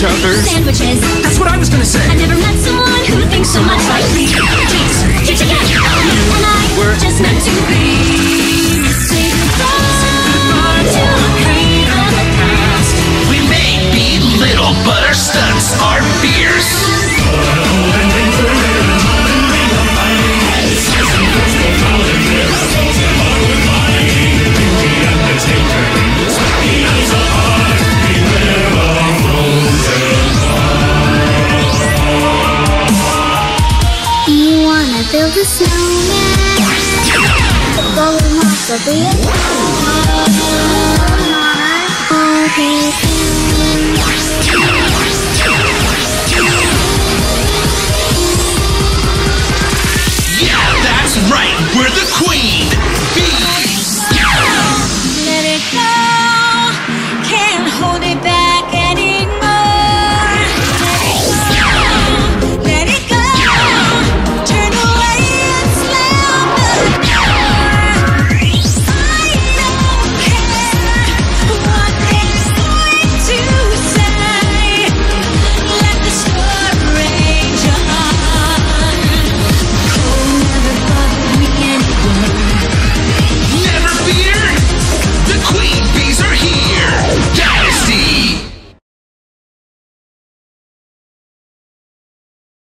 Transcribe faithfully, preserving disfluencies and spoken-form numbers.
each other. Sandwiches. That's what I was gonna say. I never met someone who thinks so much like me. Jeez, did you get it? And I were just meant to be.